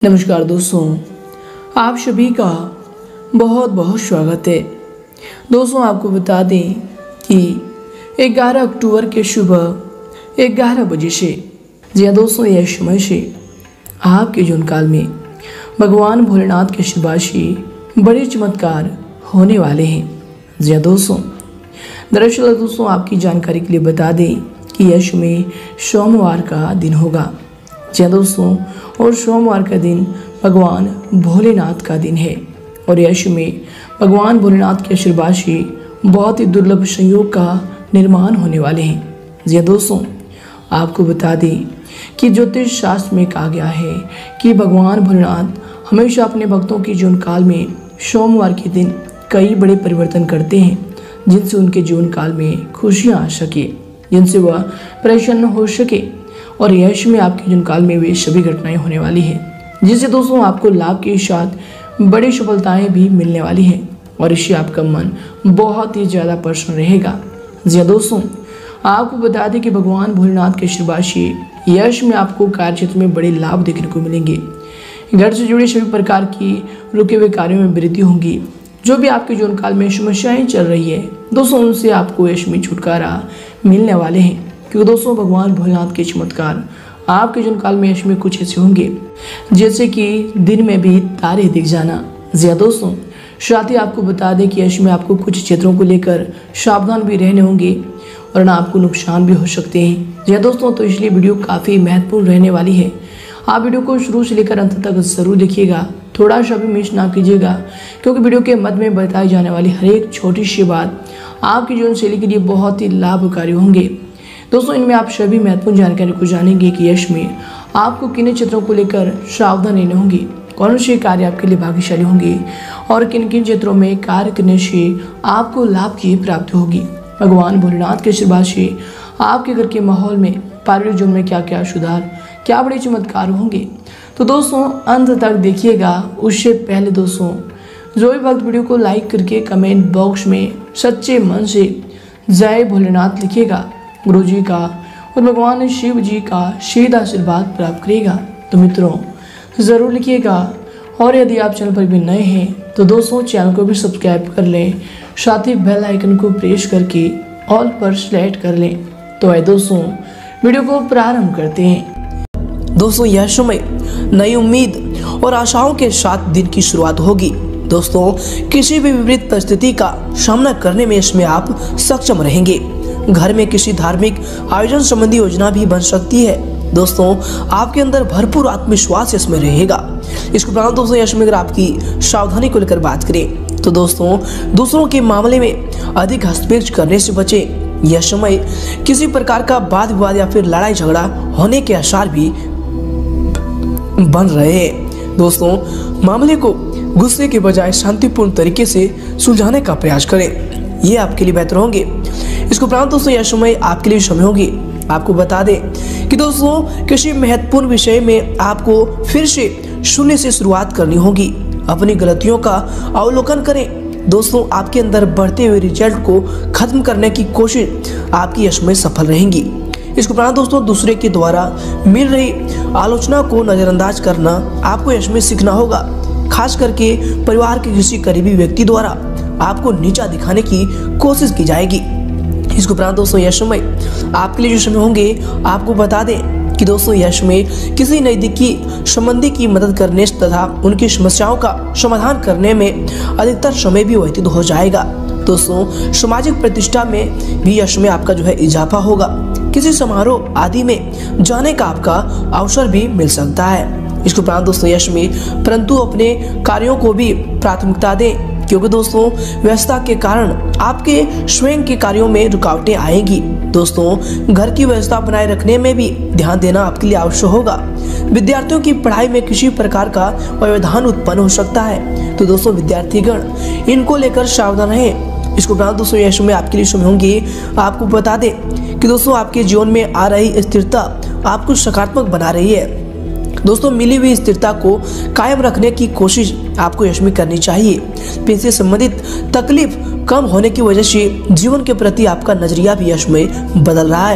नमस्कार दोस्तों, आप सभी का बहुत बहुत स्वागत है। दोस्तों, आपको बता दें कि 11 अक्टूबर के सुबह 11 बजे से जी हाँ दोस्तों, यह समय से आपके जीवन काल में भगवान भोलेनाथ के आशीर्वाद से बड़े चमत्कार होने वाले हैं। जी हाँ दोस्तों, दरअसल दोस्तों आपकी जानकारी के लिए बता दें कि यह समय सोमवार का दिन होगा। जी हाँ दोस्तों, और सोमवार का दिन भगवान भोलेनाथ का दिन है और यश में भगवान भोलेनाथ के आशीर्वाद से बहुत ही दुर्लभ संयोग का निर्माण होने वाले हैं। जी हाँ दोस्तों, आपको बता दें कि ज्योतिष शास्त्र में कहा गया है कि भगवान भोलेनाथ हमेशा अपने भक्तों के जीवन काल में सोमवार के दिन कई बड़े परिवर्तन करते हैं, जिनसे उनके जीवन काल में खुशियाँ आ सके, जिनसे वह प्रसन्न हो सके और यश में आपके जीवन काल में वे सभी घटनाएं होने वाली है, जिससे दोस्तों आपको लाभ के साथ बड़ी सफलताएं भी मिलने वाली है और इससे आपका मन बहुत ही ज़्यादा प्रसन्न रहेगा। जी हाँ दोस्तों, आपको बता दें कि भगवान भोलेनाथ के आशीर्वाद से यश में आपको कार्य क्षेत्र में बड़े लाभ देखने को मिलेंगे। घर से जुड़े सभी प्रकार की रुके हुए कार्यों में वृद्धि होंगी। जो भी आपके जीवन काल में समस्याएं चल रही है दोस्तों, उनसे आपको यश में छुटकारा मिलने वाले हैं, क्योंकि दोस्तों भगवान भोलेनाथ के चमत्कार आपके जीवन काल में यश में कुछ ऐसे होंगे जैसे कि दिन में भी तारे दिख जाना। जी हाँ दोस्तों, साथ ही आपको बता दें कि यश में आपको कुछ क्षेत्रों को लेकर सावधान भी रहने होंगे और ना आपको नुकसान भी हो सकते हैं। जी हाँ दोस्तों, तो इसलिए वीडियो काफ़ी महत्वपूर्ण रहने वाली है। आप वीडियो को शुरू से लेकर अंत तक जरूर देखिएगा, थोड़ा सा भी मिस ना कीजिएगा, क्योंकि वीडियो के मध्य में बताई जाने वाली हर एक छोटी सी बात आपकी जीवन शैली के लिए बहुत ही लाभकारी होंगे। दोस्तों, इनमें आप सभी महत्वपूर्ण जानकारी को जानेंगे कि यश में आपको किन क्षेत्रों को लेकर सावधान रहने होंगे, कौन से कार्य आपके लिए भाग्यशाली होंगे और किन किन क्षेत्रों में कार्य करने से आपको लाभ की प्राप्ति होगी। भगवान भोलेनाथ के आशीर्वाद से आपके घर के माहौल में, पारिवारिक जीवन में क्या क्या सुधार, क्या बड़े चमत्कार होंगे। तो दोस्तों अंत तक देखिएगा। उससे पहले दोस्तों, जो भी भक्त वीडियो को लाइक करके कमेंट बॉक्स में सच्चे मन से जय भोलेनाथ लिखिएगा, गुरु जी का और भगवान शिव जी का सीधा आशीर्वाद प्राप्त करेगा। तो मित्रों ज़रूर लिखिएगा, और यदि आप चैनल पर भी नए हैं तो दोस्तों चैनल को भी सब्सक्राइब कर लें, साथ ही बेल आइकन को प्रेस करके ऑल पर सेलेक्ट कर लें। तो आइए दोस्तों वीडियो को प्रारंभ करते हैं। दोस्तों, यह समय नई उम्मीद और आशाओं के साथ दिन की शुरुआत होगी। दोस्तों, किसी भी विपरीत परिस्थिति का सामना करने में इसमें आप सक्षम रहेंगे। घर में किसी धार्मिक आयोजन संबंधी योजना भी बन सकती है। दोस्तों, आपके अंदर भरपूर आत्मविश्वास इसमें रहेगा। इसके उपरांत दोस्तों यश में अगर आपकी सावधानी को लेकर बात करें तो दोस्तों दूसरों के मामले में अधिक हस्तक्षेप करने से बचें। यह समय किसी प्रकार का वाद विवाद या फिर लड़ाई झगड़ा होने के आसार भी बन रहे हैं। दोस्तों, मामले को गुस्से के बजाय शांतिपूर्ण तरीके से सुलझाने का प्रयास करें, ये आपके लिए बेहतर होंगे। इसके उपरांत दोस्तों यह समय आपके लिए समय होगी। आपको बता दें कि दोस्तों किसी महत्वपूर्ण विषय में आपको फिर से शून्य से शुरुआत करनी होगी। अपनी गलतियों का अवलोकन करें। दोस्तों, आपके अंदर बढ़ते हुए रिजल्ट को खत्म करने की कोशिश आपकी यश में सफल रहेंगी। इसके उपरांत दोस्तों दूसरे के द्वारा मिल रही आलोचना को नजरअंदाज करना आपको यश में सीखना होगा। खास करके परिवार के किसी करीबी व्यक्ति द्वारा आपको नीचा दिखाने की कोशिश की जाएगी। इसके उपरांत दोस्तों यह समय आपके लिए जो समय होंगे, आपको बता दें कि दोस्तों यश में किसी नजदीकी संबंधी की मदद करने तथा उनकी समस्याओं का समाधान करने में अधिकतर समय भी व्यतीत हो जाएगा। दोस्तों, सामाजिक प्रतिष्ठा में भी यश में आपका जो है इजाफा होगा। किसी समारोह आदि में जाने का आपका अवसर भी मिल सकता है। इसके उपरांत दोस्तों यश में परंतु अपने कार्यों को भी प्राथमिकता दें, क्योंकि दोस्तों व्यस्तता के कारण आपके स्वयं के कार्यों में रुकावटें आएंगी। दोस्तों, घर की व्यवस्था बनाए रखने में भी ध्यान देना आपके लिए आवश्यक होगा। विद्यार्थियों की पढ़ाई में किसी प्रकार का व्यवधान उत्पन्न हो सकता है, तो दोस्तों विद्यार्थीगण इनको लेकर सावधान रहें। इसको उपरांत दोस्तों यश में आपके लिए समय होंगे। आपको बता दें कि दोस्तों आपके जीवन में आ रही स्थिरता आपको सकारात्मक बना रही है। दोस्तों, मिली हुई स्थिरता को कायम रखने की कोशिश आपको यश में करनी चाहिए। पैसे से संबंधित तकलीफ कम होने की वजह से जीवन के प्रति आपका नजरिया भी यश में बदल रहा है।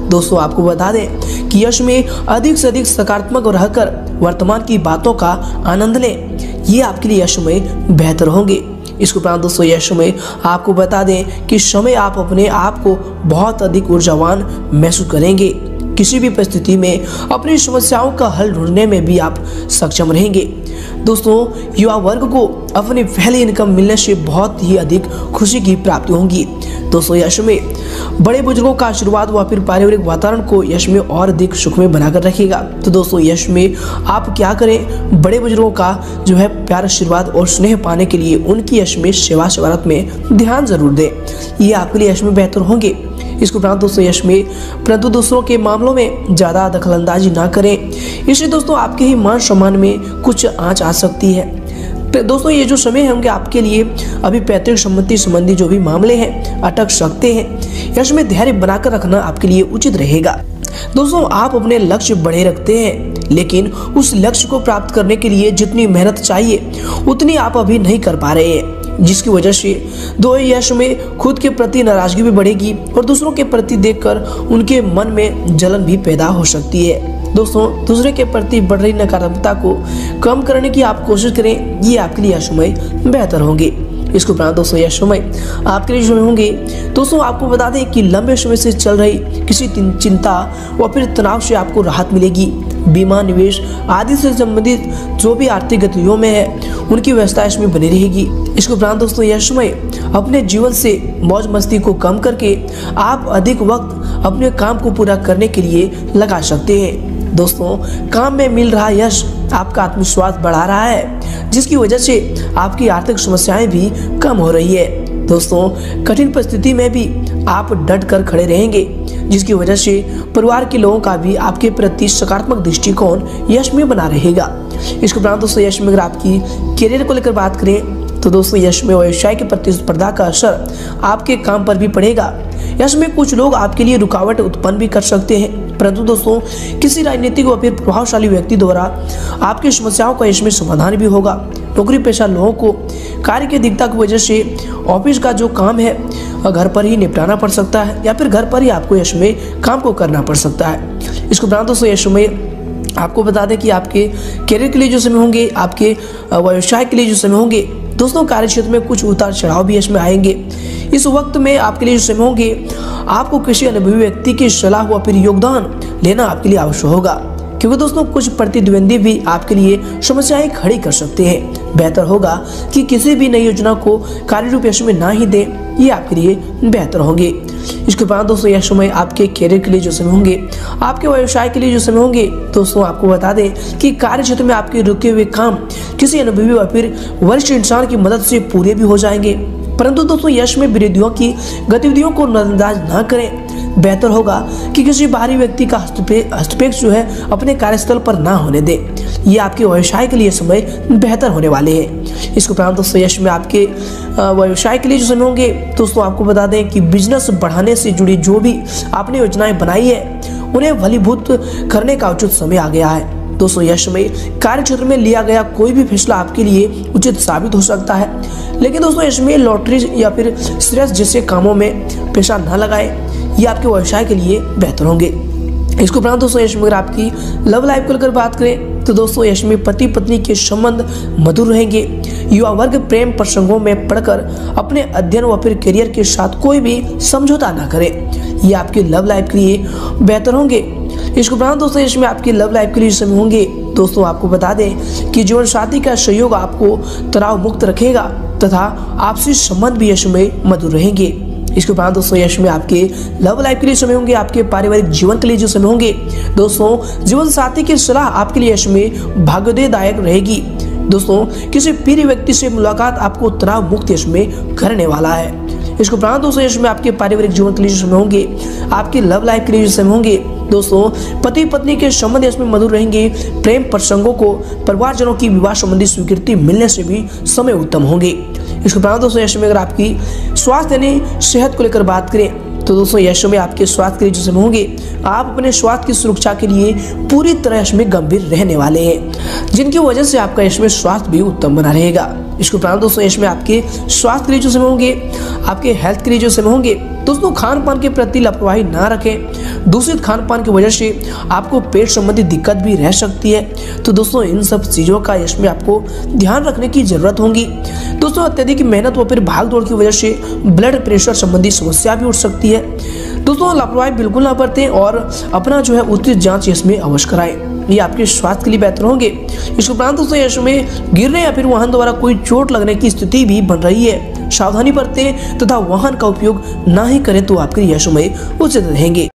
दोस्तों आपको बता दें कि यश में अधिक से अधिक सकारात्मक रहकर वर्तमान की बातों का आनंद लें, ये आपके लिए यश में बेहतर होंगे। इसके उपरांत दोस्तों यश में आपको बता दें कि समय आप अपने आप को बहुत अधिक ऊर्जावान महसूस करेंगे। किसी भी परिस्थिति में अपनी समस्याओं का हल ढूंढने में भी आप सक्षम रहेंगे। दोस्तों युवा वर्ग को अपनी पहली इनकम मिलने से बहुत ही अधिक खुशी की प्राप्ति होगी। दोस्तों यश में बड़े बुजुर्गों का आशीर्वाद व फिर पारिवारिक वातावरण को यश में और अधिक सुखमय बनाकर रखेगा। तो दोस्तों यश में आप क्या करें, बड़े बुजुर्गों का जो है प्यार आशीर्वाद और स्नेह पाने के लिए उनकी यश में सेवा सेवारत में ध्यान जरूर दें, ये आपके लिए यश में बेहतर होंगे। इसके उपरांत दोस्तों यश में परंतु दूसरों के मामलों में ज़्यादा दखलंदाजी ना करें, इससे दोस्तों आपके ही मान सम्मान में कुछ आंच आ सकती है। दोस्तों ये जो समय होंगे आपके लिए अभी पैतृक संपत्ति संबंधी जो भी मामले हैं अटक सकते हैं। यश में धैर्य बनाकर रखना आपके लिए उचित रहेगा। दोस्तों आप अपने लक्ष्य बड़े रखते हैं, लेकिन उस लक्ष्य को प्राप्त करने के लिए जितनी मेहनत चाहिए उतनी आप अभी नहीं कर पा रहे हैं, जिसकी वजह से दो यश में खुद के प्रति नाराजगी भी बढ़ेगी और दूसरों के प्रति देखकर उनके मन में जलन भी पैदा हो सकती है। दोस्तों दूसरे के प्रति बढ़ रही नकारात्मकता को कम करने की आप कोशिश करें, ये आपके लिए यशमय बेहतर होंगे। इसके उपरांत दोस्तों यशमय आपके लिए समय होंगे। दोस्तों आपको बता दें कि लंबे समय से चल रही किसी चिंता व फिर तनाव से आपको राहत मिलेगी। बीमा निवेश आदि से संबंधित जो भी आर्थिक गतिविधियों में है उनकी व्यवस्था इसमें बनी रहेगी। इसके उपरांत दोस्तों यशमय अपने जीवन से मौज मस्ती को कम करके आप अधिक वक्त अपने काम को पूरा करने के लिए लगा सकते हैं। दोस्तों काम में मिल रहा यश आपका आत्मविश्वास बढ़ा रहा है, जिसकी वजह से आपकी आर्थिक समस्याएं भी कम हो रही है। दोस्तों कठिन परिस्थिति में भी आप डट कर खड़े रहेंगे, जिसकी वजह से परिवार के लोगों का भी आपके प्रति सकारात्मक दृष्टिकोण यश में बना रहेगा। इसके उपरांत दोस्तों यश में अगर आपकी करियर को लेकर बात करें तो दोस्तों यश में व्यवसाय के प्रतिस्पर्धा का असर आपके काम पर भी पड़ेगा। यश में कुछ लोग आपके लिए रुकावट उत्पन्न भी कर सकते हैं, परंतु दोस्तों किसी राजनीतिक व फिर प्रभावशाली व्यक्ति द्वारा आपकी समस्याओं का यश में समाधान भी होगा। नौकरी पेशा लोगों को कार्य की अधिकता की वजह से ऑफिस का जो काम है घर पर ही निपटाना पड़ सकता है, या फिर घर पर ही आपको यश में काम को करना पड़ सकता है। इसके उपरांत दोस्तों यश में आपको बता दें कि आपके करियर के लिए जो समय होंगे, आपके व्यवसाय के लिए जो समय होंगे, दोस्तों कार्य क्षेत्र में कुछ उतार चढ़ाव भी इसमें आएंगे। इस वक्त में आपके लिए जो समय होंगे आपको किसी अनुभवी व्यक्ति की सलाह व फिर योगदान लेना आपके लिए आवश्यक होगा, क्योंकि दोस्तों कुछ प्रतिद्वंदी भी आपके लिए समस्याएं खड़ी कर सकते हैं। बेहतर होगा कि किसी भी नई योजना को कार्य रूप यश में ना ही दें, ये आपके लिए बेहतर होंगे। इसके बाद दोस्तों यह समय आपके करियर के लिए जो समय होंगे, आपके व्यवसाय के लिए जो समय होंगे, दोस्तों आपको बता दें कि कार्य क्षेत्र में आपके रुके हुए काम किसी अनुभवी या फिर वरिष्ठ इंसान की मदद से पूरे भी हो जाएंगे। परंतु दोस्तों यश में विरोधियों की गतिविधियों को नजरअंदाज ना करें। बेहतर होगा कि किसी बाहरी व्यक्ति का हस्तक्षेप जो है अपने कार्यस्थल पर ना होने दें। ये आपके व्यवसाय के लिए समय बेहतर होने वाले हैं। इसके उपरांत दोस्तों यश में आपके व्यवसाय के लिए जो समय होंगे, दोस्तों आपको बता दें कि बिजनेस बढ़ाने से जुड़ी जो भी आपने योजनाएं बनाई है उन्हें फलीभूत करने का उचित समय आ गया है। दोस्तों यह समय कार्य क्षेत्र में लिया गया कोई भी फैसला आपके लिए उचित साबित हो सकता है, लेकिन दोस्तों इसमें लॉटरी या फिर स्ट्रेस जैसे कामों में पैसा न लगाएं, ये आपके व्यवसाय के लिए बेहतर होंगे। इसके उपरांत दोस्तों यश में अगर आपकी लव लाइफ को लेकर बात करें तो दोस्तों यश में पति पत्नी के संबंध मधुर रहेंगे। युवा वर्ग प्रेम प्रसंगों में पड़कर अपने अध्ययन व फिर करियर के साथ कोई भी समझौता ना करें, ये आपके लव लाइफ के लिए बेहतर होंगे। इसके उपरांत दोस्तों इसमें आपकी लव लाइफ के लिए समय होंगे, दोस्तों आपको बता दें कि जीवन साथी का सहयोग आपको तनाव मुक्त रखेगा तथा आपसी संबंध भी यश में मधुर रहेंगे। इसके उपरांत दोस्तों यश में आपके लव लाइफ के लिए समय होंगे, आपके पारिवारिक जीवन के लिए जो समय होंगे, दोस्तों जीवन साथी की सलाह आपके लिए यश में भाग्योदयदायक रहेगी। दोस्तों किसी प्रिय व्यक्ति से मुलाकात आपको तनाव मुक्त यश में करने वाला है। इसके उपरांत दोस्तों यश में आपके पारिवारिक जीवन के लिए जो समय होंगे, आपके लव लाइफ के लिए जो समय होंगे, दोस्तों पति पत्नी के संबंध इसमें मधुर रहेंगे। प्रेम प्रसंगों को परिवारजनों की विवाह संबंधी स्वीकृति मिलने से भी समय उत्तम होंगे। इसके उपरांत दोस्तों यश में अगर आपकी स्वास्थ्य यानी सेहत को लेकर बात करें तो दोस्तों यश में आपके स्वास्थ्य के लिए जो समय होंगे, आप अपने स्वास्थ्य की सुरक्षा के लिए पूरी तरह यश में गंभीर रहने वाले हैं, जिनकी वजह से आपका यश में स्वास्थ्य भी उत्तम बना रहेगा। इसके उपरांत दोस्तों इसमें आपके स्वास्थ्य के लिए जो समय होंगे, आपके हेल्थ के लिए जो समय होंगे, दोस्तों खान पान के प्रति लापरवाही ना रखें। दूषित खान पान की वजह से आपको पेट संबंधी दिक्कत भी रह सकती है। तो दोस्तों इन सब चीज़ों का इसमें आपको ध्यान रखने की ज़रूरत होगी। दोस्तों अत्यधिक मेहनत व फिर भाग दौड़ की वजह से ब्लड प्रेशर संबंधी समस्या भी उठ सकती है। दोस्तों लापरवाही बिल्कुल ना बरतें और अपना जो है उचित जाँच इसमें अवश्य कराएं। ये आपके स्वास्थ्य के लिए बेहतर होंगे। इसके उपरांत दोस्तों इसमें गिरने या फिर वाहन द्वारा कोई चोट लगने की स्थिति भी बन रही है। सावधानी बरतें तथा वाहन का उपयोग ना ही करें तो आपके यह समय उचित रहेंगे।